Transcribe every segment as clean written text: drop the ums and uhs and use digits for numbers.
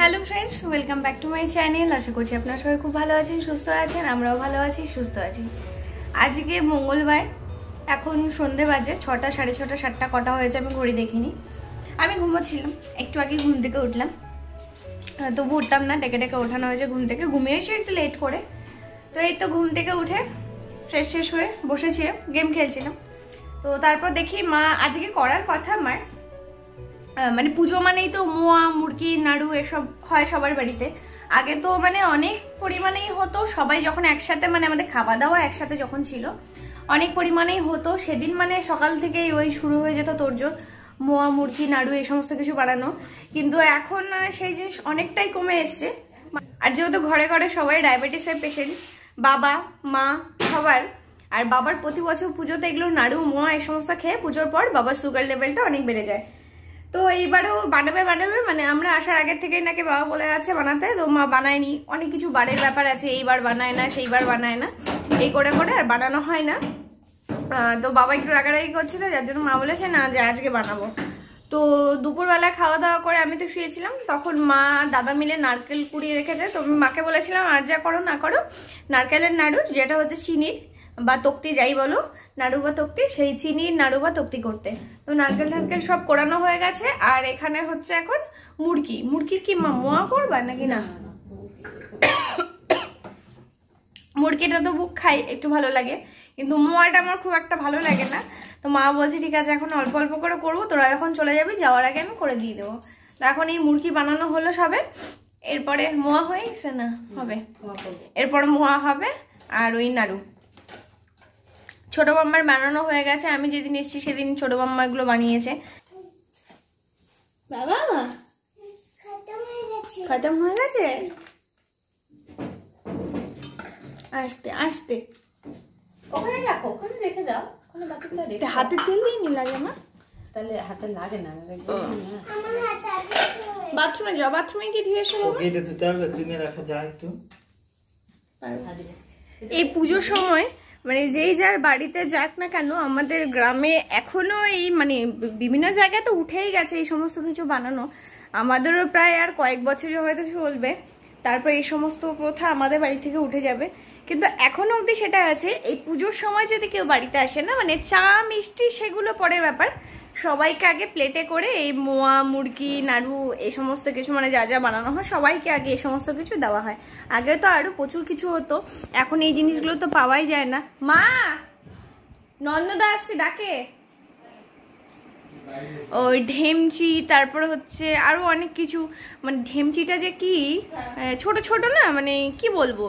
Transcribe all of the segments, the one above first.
Hello friends welcome back to my channel. आशा करছি আপনারা সবাই খুব ভালো আছেন, সুস্থ আছেন, আমরাও ভালো আছি, সুস্থ আছি। আজকে মঙ্গলবার, এখন সন্ধে বাজে 6টা, 6:30, 7টা কটা হয়েছে আমি ঘড়ি দেখিনি। আমি ঘুমোচ্ছিলাম, একটু আগে ঘুম থেকে উঠলাম, তবু উঠতাম না, ডেকে ডেকে ওঠানো হয়েছে ঘুম থেকে। ঘুমিয়েছি একটু লেট করে, তো এই তো ঘুম থেকে উঠে ফ্রেশ হয়ে বসেছিলাম, গেম খেলছিলাম। তো তারপর দেখি মা আজকে করার কথা আমার, মানে পুজো মানেই তো মোয়া, মুরগি, নাড়ু এসব হয় সবার বাড়িতে। আগে তো মানে অনেক পরিমাণেই হতো, সবাই যখন একসাথে মানে আমাদের খাওয়া দাওয়া একসাথে যখন ছিল অনেক পরিমাণেই হতো। সেদিন মানে সকাল থেকেই ওই শুরু হয়ে যেত তোড়জোড়, মোয়া, মুরগি, নাড়ু এই সমস্ত কিছু বানানো। কিন্তু এখন সেই জিনিস অনেকটাই কমে এসছে। আর যেহেতু ঘরে ঘরে সবাই ডায়াবেটিসের পেশেন্ট, বাবা মা সবার, আর বাবার প্রতি বছর পুজোতে এগুলো নাড়ু, মোয়া এই সমস্ত খেয়ে পুজোর পর বাবার সুগার লেভেলটা অনেক বেড়ে যায়। তো এইবারও বানাবে মানে আমরা আসার আগের থেকেই নাকি বাবা বলে আছে বানাতে, তো মা বানায়নি। অনেক কিছু বাড়ির ব্যাপার আছে, এইবার বানায় না, সেইবার বানায় না, এই করে করে আর বানানো হয় না। তো বাবা একটু রাগারাগি করছিল, যার জন্য মা বলেছে না যে আজকে বানাবো। তো দুপুরবেলা খাওয়া দাওয়া করে আমি তো শুয়েছিলাম, তখন মা দাদা মিলে নারকেল কুড়িয়ে রেখেছে। তো আমি মাকে বলেছিলাম আর যা করো না করো, নারকেলের নাড়ু, যেটা হচ্ছে চিনির বা তক্তি যাই বলো, নাড়ু বা তক্তি, সেই চিনির নাড়ু বা তক্তি করতে। তো নারকেল সব কোরানো হয়ে গেছে। আর এখানে হচ্ছে এখন মুরগির কি মা মোয়া করবা নাকি না? মুরগিটা তো বুক খাই, একটু ভালো লাগে, কিন্তু মোয়াটা আমার খুব একটা ভালো লাগে না। তো মা বলছে ঠিক আছে এখন অল্প অল্প করে করবো, তোরা এখন চলে যাবি, যাওয়ার আগে আমি করে দিয়ে দেবো। তো এখন এই মুরগি বানানো হলো সবে, এরপরে মোয়া হয়ে গেছে না হবে, এরপর মোয়া হবে আর ওই নাড়ু। ছোট বাম্মার বানানো হয়ে গেছে, আমি যেদিন এসেছি সেদিন ছোট বাম্মা এগুলো বানিয়েছে। বাবা খতম হয়ে গেছে, আস্তে আস্তে ওখানে রাখো, ওখানে রেখে দাও, ওখানে বাকিগুলো রেখে দাও। হাতে তেল দিয়ে নি লাগে না, তাহলে হাতে লাগে না। বাথরুমে যাও, বাথরুমে কি ধুয়ে এসো বাবা? এটা ধুতে হবে, ক্রিমে রাখা যায় একটু। এই পুজোর সময় মানে যেই যার বাড়িতে যাক না কেন, আমাদের গ্রামে এখনো এই মানে বিভিন্ন জায়গায় তো উঠেই গেছে এই সমস্ত কিছু বানানো। আমাদেরও প্রায় আর কয়েক বছরই হয়তো চলবে, তারপর এই সমস্ত প্রথা আমাদের বাড়ি থেকে উঠে যাবে। কিন্তু এখনো অবধি সেটা আছে, এই পুজোর সময় যদি কেউ বাড়িতে আসে না, মানে চা মিষ্টি সেগুলো পরের ব্যাপার, সবাইকে আগে প্লেটে করে এই মোয়া, মুরগি, নাড়ু এই সমস্ত কিছু মানে যা যা বানানো হয় সবাইকে আগে এই সমস্ত কিছু দেওয়া হয়। আগে তো আরো প্রচুর কিছু হতো, এখন এই জিনিসগুলো তো পাওয়াই যায় না। মা নন্দদা আসছে ডাকে, ওই ঢেমচি, তারপরে হচ্ছে আরো অনেক কিছু। মানে ঢেমচিটা যে কি ছোট ছোট না, মানে কি বলবো,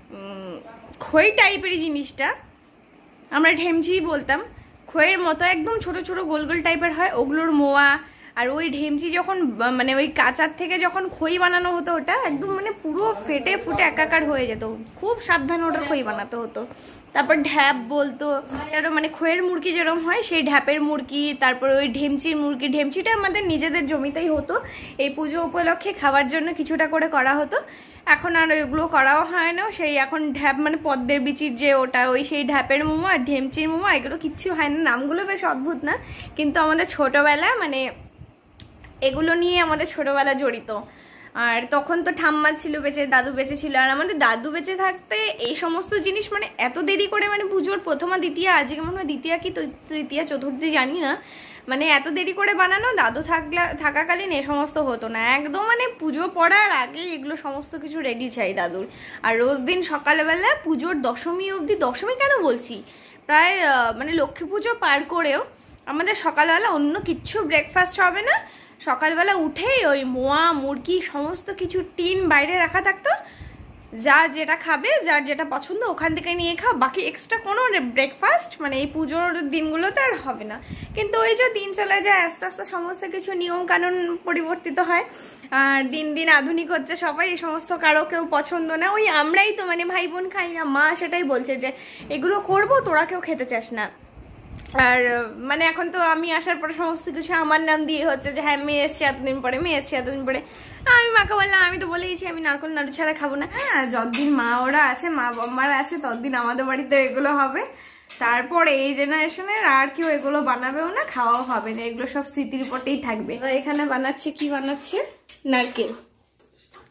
খই টাইপের জিনিসটা, আমরা ঢেমচি বলতাম। খইয়ের মতো একদম ছোট ছোট গোল গোল টাইপের হয়, ওগুলোর মোয়া। আর ওই ঢেমচি যখন মানে ওই কাঁচার থেকে যখন খই বানানো হতো, ওটা একদম মানে পুরো ফেটে ফুটে একাকার হয়ে যেত, খুব সাবধানে ওটা খই বানাতে হতো। তারপর ঢ্যাপ বলতো, আরো মানে খইয়ের মুরগি যেরকম হয় সেই ঢ্যাপের মুরগি, তারপর ওই ঢেমচির মুরগি। ঢেমচিটা আমাদের নিজেদের জমিতেই হতো, এই পুজো উপলক্ষে খাওয়ার জন্য কিছুটা করে করা হতো। এখন আর ওইগুলো করাও হয় না, সেই এখন ঢ্যাপ মানে পদ্মের বিচির যে ওটা, ওই সেই ঢ্যাপের মোমো আর ঢেমচির মোমো, এগুলো কিচ্ছু হয় না। নামগুলো বেশ অদ্ভুত না, কিন্তু আমাদের ছোটবেলা মানে এগুলো নিয়ে আমাদের ছোটবেলা জড়িত। আর তখন তো ঠাম্মা ছিল বেঁচে, দাদু বেঁচে ছিল, আর আমাদের দাদু বেঁচে থাকতে এই সমস্ত জিনিস মানে এত দেরি করে, মানে পুজোর প্রথমা দ্বিতীয়া, আজকে মনে হয় দ্বিতীয়া কি তৃতীয়া চতুর্থী জানি না, মানে এত দেরি করে বানানো দাদু থাকাকালীন এ সমস্ত হতো না। একদম মানে পুজো পড়ার আগে এগুলো সমস্ত কিছু রেডি চাই দাদুর। আর রোজ দিন সকালবেলা পুজোর দশমী অবধি, দশমী কেন বলছি, প্রায় মানে লক্ষ্মী পুজো পার করেও আমাদের সকালবেলা অন্য কিচ্ছু ব্রেকফাস্ট হবে না। সকালবেলা উঠেই ওই মোয়া, মুরগি সমস্ত কিছু টিন বাইরে রাখা থাকতো, যা যেটা খাবে, যার যেটা পছন্দ ওখান থেকে নিয়ে খাও, বাকি এক্সট্রা কোনো ব্রেকফাস্ট মানে এই পুজোর দিনগুলোতে আর হবে না। কিন্তু ওই যে দিন চলে যায়, আস্তে আস্তে সমস্ত কিছু নিয়ম কানুন পরিবর্তিত হয়, আর দিন দিন আধুনিক হচ্ছে সবাই, এই সমস্ত কারো কেউ পছন্দ না। ওই আমরাই তো মানে ভাই বোন খাই না, মা সেটাই বলছে যে এগুলো করবো, তোরা কেউ খেতে চাস না। আর মানে এখন তো আমি আসার পরে সমস্ত কিছু আমার নাম দিয়ে হচ্ছে যে হ্যাঁ মেয়ে এসছে এতদিন পরে, মেয়ে এসছে এতদিন পরে। আমি মাকে বললাম আমি তো বলেইছি আমি নারকেল নাড়ু ছাড়া খাবো না। হ্যাঁ যতদিন মা ওরা আছে, মা বাম্মারা আছে, ততদিন আমাদের বাড়িতে এগুলো হবে। তারপর এই জেনারেশনের আর কেউ এগুলো বানাবেও না, খাওয়াও হবে না, এগুলো সব স্মৃতির পটেই থাকবে। এখানে বানাচ্ছে, কি বানাচ্ছে, নারকেল।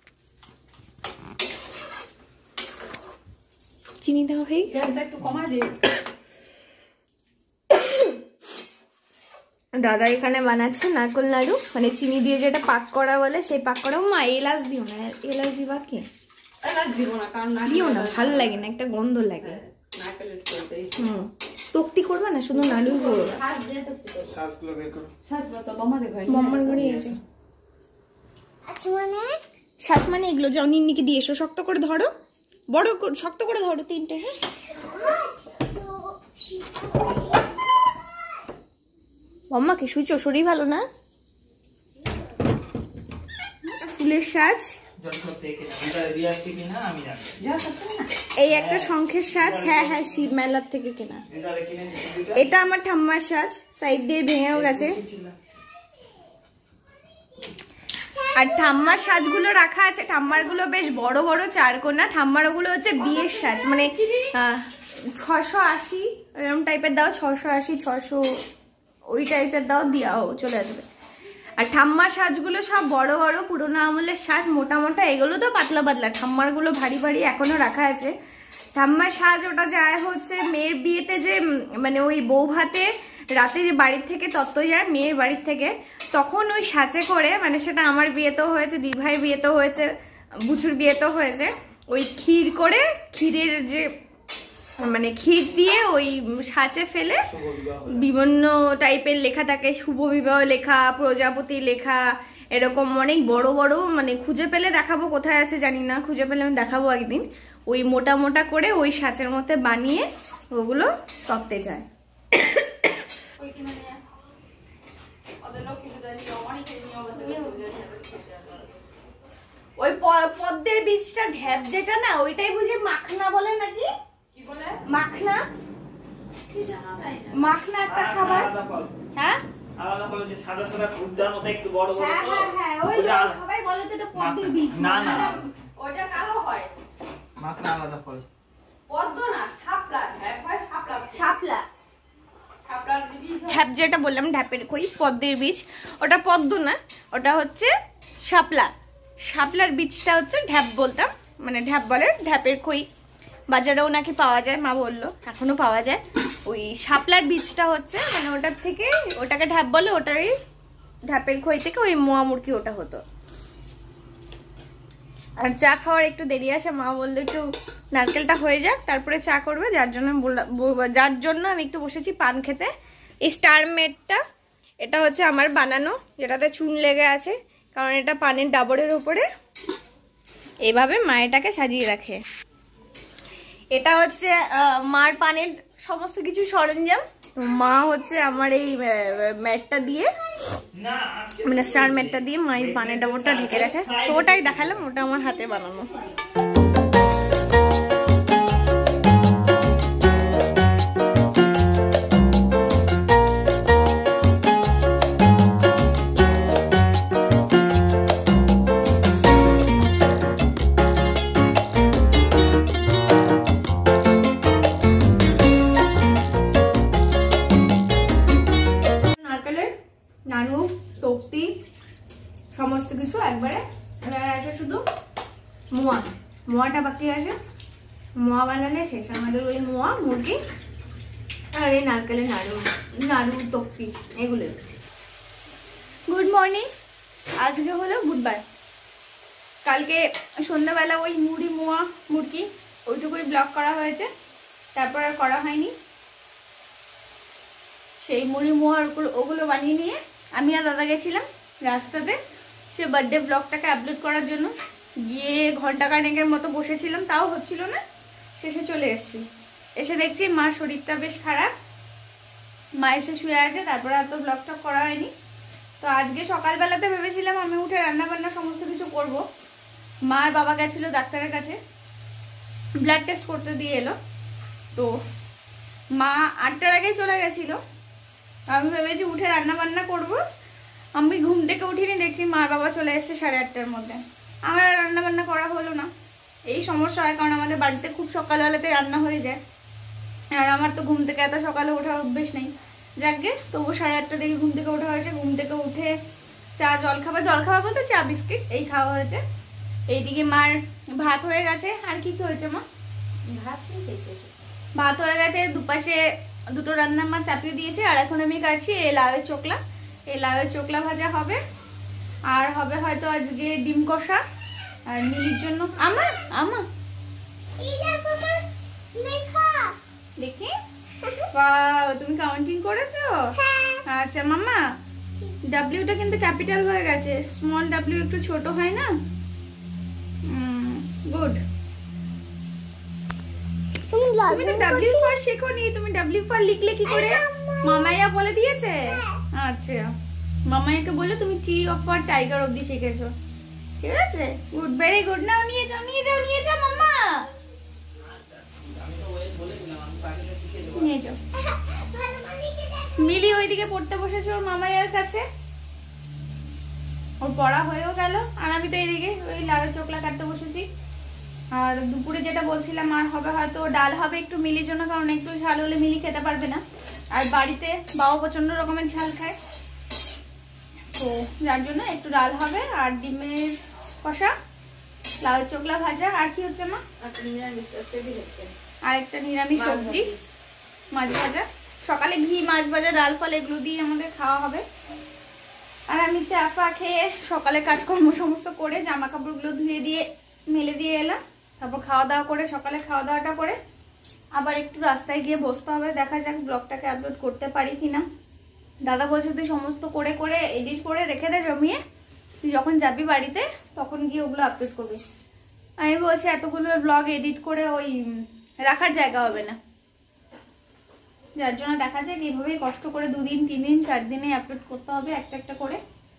চিনি দেওয়া হয়ে গেছে। গ্যাসটা একটু কমা দে। দাদা এখানে বানাচ্ছে নারকোল নাড়ু, মানে চিনি দিয়ে যেটা পাক করা বলে সেই পাক করা। মা এলাচ দিও না, এলাচ দিবা কি? এলাচ দিব না, কারণ দিও না, ভালো লাগে না, একটা গন্ধ লাগে। তক্তি করবে না, শুধু নাড়ুই করবে। শ্বাসগুলো বের করো। শ্বাসগুলো তো বমাদের ঘরে মাম্মার ঘরে আছে। আচ্ছা মানে সাজ মানে এগুলো যাও নিন্নিকে দিয়ে এসো, শক্ত করে ধরো, বড় শক্ত করে ধরো তিনটে। হ্যাঁ মাম্মাকে শুইছো, শরীর ভালো না? ফুলের সাজ, এই একটা শঙ্খের সাজ। হ্যাঁ হ্যাঁ শিব মেলার থেকে কেনা। এটা আমার ঠাম্মার সাজ, সাইড দিয়ে ভেঙেও গেছে। আর ঠাম্মার সাজগুলো রাখা আছে, ঠাম্মার গুলো বেশ বড় বড় চারকোনা। ঠাম্মার ওগুলো হচ্ছে বিয়ের সাজ, মানে 680 এরকম টাইপের দাও, 680 600 ওই টাইপের দাও, দিয়াও চলে আসবে। আর ঠাম্মার সাজগুলো সব বড় বড় পুরোনো আমলের সাজ, মোটা মোটা। এগুলো তো পাতলা পাতলা, ঠাম্মার গুলো ভারী ভারী এখনো রাখা আছে। ঠাম্মার সাজ ওটা যায় হচ্ছে মেয়ের বিয়েতে, যে মানে ওই বউ ভাতে রাতে যে বাড়ির থেকে তত্ত্ব যায় মেয়ের বাড়ির থেকে, তখন ওই সাজে করে, মানে সেটা আমার বিয়েতেও হয়েছে, দিভাইয়ের বিয়েতেও হয়েছে, বুচুর বিয়েতেও হয়েছে। ওই ক্ষীর করে, ক্ষীরের যে মানে ক্ষীর দিয়ে ওই সাঁচে ফেলে বিভিন্ন টাইপের লেখা থাকে, শুভ বিবাহ লেখা, প্রজাপতি লেখা, এরকম অনেক বড় বড়। মানে খুঁজে পেলে দেখাবো, কোথায় আছে জানি না, খুঁজে পেলে আমি দেখাবো একদিন। ওই মোটা মোটা করে ওই সাঁচের মধ্যে বানিয়ে ওগুলো তত্ত্বে যায়। ওই পদ্মের বীজটা ঢ্যাপ যেটা না, ওইটাই বুঝি মাখনা বলে নাকি? মাখনা, মাখনা একটা খাবার। হ্যাঁ আলাদা করে যে সাদা সাদা ফুটদার মতো একটু বড় বড়। হ্যাঁ হ্যাঁ হ্যাঁ ওই সবাই বলে তো এটা পদ্মের বীজ। না না ওইটা কালো হয়, মাখনা আলাদা ফল। পদ্ম না, শাপলা। হ্যাঁ হয় শাপলা। শাপলা, শাপলার বীজ। ঢ্যাপ যেটা বললাম, ঢ্যাপের কই পদ্মের বীজ, ওটা পদ্ম না, ওটা হচ্ছে শাপলা। শাপলার বীজটা হচ্ছে ঢ্যাপ বলতাম, মানে ঢ্যাপ বলে। ঢ্যাপের খই বাজারেও নাকি পাওয়া যায়, মা বললো এখনো পাওয়া যায়। ওই শাপলার বীজটা হচ্ছে মানে ওটার থেকে, ওটাকে ঢ্যাপ বলে, ওটারই ঢ্যাপের খই থেকে ওই মোয়া মুরকি ওটা হতো। আর চা খাওয়ার একটু দেরি আছে, মা বললো একটু নারকেলটা হয়ে যাক তারপরে চা করবে, যার জন্য আমি একটু বসেছি পান খেতে। এই স্টার মেডটা, এটা হচ্ছে আমার বানানো, যেটাতে চুন লেগে আছে, কারণ এটা পানের ডাবরের উপরে এইভাবে মা এটাকে সাজিয়ে রাখে। এটা হচ্ছে মার পানের সমস্ত কিছু সরঞ্জাম। তো মা হচ্ছে আমার এই ম্যাটটা দিয়ে, মানে স্টার ম্যাটটা দিয়ে মা এই পানের ডাবরটা ঢেকে রাখে। তো ওটাই দেখালাম, ওটা আমার হাতে বানানো। নাড়ু, তক্তি, সমস্ত কিছু একবারে। আছে শুধু মোয়াটা বাকি আছে, মোয়া বানালে শেষ আমাদের। ওই মোয়া মুরগি আর এই নারকেলের নাড়ু তক্তি এগুলো। গুড মর্নিং, আজকে হলো বুধবার। কালকে সন্ধ্যাবেলা ওই মুড়ি মোয়া মুরগি ওইটুকুই ব্লগ করা হয়েছে, তারপর আর করা হয়নি। সেই মুড়ি মোয়ার ওগুলো বানিয়ে নিয়ে আমি আর দাদা গেছিলাম রাস্তাতে সে বার্থডে ব্লগটাকে আপলোড করার জন্য। গিয়ে ঘন্টা খানেকের মতো বসেছিলাম, তাও হচ্ছিল না, শেষে চলে এসেছি। এসে দেখছি মার শরীরটা বেশ খারাপ, মা এসে শুয়ে আছে, তারপরে আর তো ব্লগটা করা হয়নি। তো আজকে সকালবেলাতে ভেবেছিলাম আমি উঠে রান্নাবান্না সমস্ত কিছু করব। মার বাবা গেছিলো ডাক্তারের কাছে, ব্লাড টেস্ট করতে দিয়ে এলো। তো মা 8টার আগে চলে গেছিলো, আমি ভেবেছি উঠে রান্না বান্না করবো। আমি ঘুম থেকে উঠিনি, দেখছি মার বাবা চলে এসছে 8:30টার মধ্যে। আমার আর রান্না বান্না করা হলো না। এই সমস্যা হয়, কারণ আমাদের বাড়িতে খুব সকালবেলাতে রান্না হয়ে যায়, আর আমার তো ঘুম থেকে এত সকালে ওঠার অভ্যেস নেই। যাকে তবু 8:30টার দিকে ঘুম থেকে ওঠা হয়েছে। ঘুম থেকে উঠে চা জলখাবার বলতে চা বিস্কিট এই খাওয়া হয়েছে। এইদিকে মার ভাত হয়ে গেছে। আর কি হয়েছে মা? ভাত নিয়ে খেতে। ভাত হয়ে গেছে, দুপাশে দুটো রান্নার মাছ চাপিয়ে দিয়েছে, আর এখন আমি কাটছি এই লাউয়ের চোকলা। এই লাউয়ের চোকলা ভাজা হবে, আর হবে হয়তো আজকে ডিম কষা। আর মিলির জন্য দেখি, বাহ, তুমি কাউন্টিং করেছো? আচ্ছা মাম্মা, ডাব্লিউটা কিন্তু ক্যাপিটাল হয়ে গেছে, স্মল ডাব্লিউ একটু ছোট হয় না? গুড। তুমি তো ডাব্লিউ ফর শেখোনি, তুমি ডাব্লিউ ফর লিখলে কি করে? মামাইয়া বলে দিয়েছে? আচ্ছা, মামাইয়াকে বলে তুমি টি ফর টাইগার অবধি শিখেছো, ঠিক আছে? Good, very good. নাও নিয়ে যাও, নিয়ে যাও, নিয়ে যাও মাম্মা, নিয়ে যাও। মিলি ওইদিকে পড়তে বসেছে ওর মামাইয়ার কাছে, ওর পড়া হয়েও গেল, আর আমি তো এইদিকে ওই লাউয়ের চোকলা কাটতে বসেছি। আর দুপুরে যেটা বলছিলাম, আর হবে হয়তো ডাল হবে একটু মিলির জন্য, কারণ একটু ঝাল হলে মিলি খেতে পারবে না, আর বাড়িতে বাবা প্রচন্ড রকমের ঝাল খায়, তো যার জন্য একটু ডাল হবে, আর ডিমের কষা, লাউয়ের চোকলা ভাজা, আর কি হচ্ছে মা? আর একটা নিরামিষ সবজি, মাছ ভাজা। সকালে ঘি, মাছ ভাজা, ডাল ফল এগুলো দিয়ে আমাদের খাওয়া হবে। আর আমি চা ফা খেয়ে সকালে কাজকর্ম সমস্ত করে জামা কাপড়গুলো ধুয়ে দিয়ে মেলে দিয়ে এলাম, তারপর খাওয়া দাওয়া করে, সকালে খাওয়া দাওয়াটা করে আবার একটু রাস্তায় গিয়ে বসতে হবে। দেখা যাক ব্লগটাকে আপলোড করতে পারি কিনা। দাদা বলছে তুই সমস্ত করে করে এডিট করে রেখে দে জমিয়ে, তুই যখন যাবি বাড়িতে তখন গিয়ে ওগুলো আপলোড করবি। আমি বলছি এতগুলো ব্লগ এডিট করে ওই রাখার জায়গা হবে না, যার জন্য দেখা যায় এইভাবেই কষ্ট করে 2 দিন 3 দিন 4 দিনে আপলোড করতে হবে একটা একটা করে।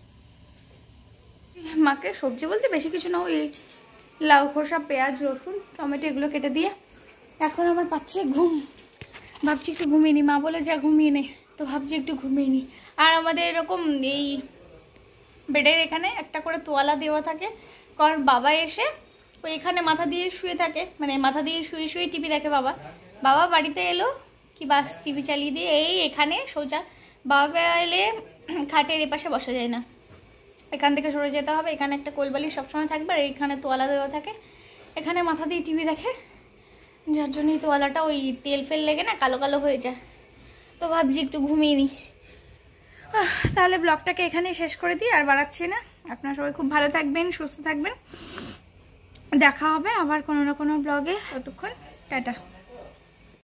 মাকে সবজি বলতে বেশি কিছু না, ওই লাউ খোসা, পেঁয়াজ, রসুন, টমেটো এগুলো কেটে দিয়ে এখন আমার পাচ্ছে ঘুম। ভাবছি একটু ঘুমিয়ে নি, মা বলে যা ঘুমিয়ে নে, তো ভাবছি একটু ঘুমিয়ে নি। আর আমাদের এরকম এই বেডের এখানে একটা করে তোয়ালা দেওয়া থাকে, কারণ বাবা এসে ওই এখানে মাথা দিয়ে শুয়ে থাকে, মানে মাথা দিয়ে শুয়ে শুয়ে টিভি দেখে বাবা। বাবা বাড়িতে এলো কি বাস টিভি চালিয়ে দিয়ে এই এখানে সোজা, বাবা এলে খাটের এ পাশে বসা যায় না, এখান থেকে সরে যেতে হবে। এখানে একটা কোলবালি সবসময় থাকবে, আর এইখানে তোয়ালা দেওয়া থাকে, এখানে মাথা দিয়ে টিভি দেখে, যার জন্য এই তোয়ালাটা ওই তেল ফেল লেগে না কালো কালো হয়ে যায়। তো ভাবছি একটু ঘুমিয়ে নিই। তাহলে ব্লগটাকে এখানেই শেষ করে দিই, আর বাড়াচ্ছি না। আপনারা সবাই খুব ভালো থাকবেন, সুস্থ থাকবেন, দেখা হবে আবার কোনো না কোনো ব্লগে। ততক্ষণ টাটা।